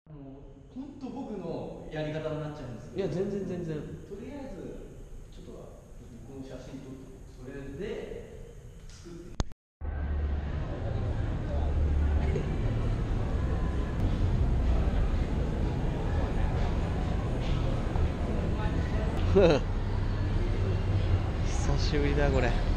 本当僕のやり方になっちゃうんですけど。 いや全然全然。 とりあえずちょっと僕の写真撮って、それで作って。 久しぶりだこれ。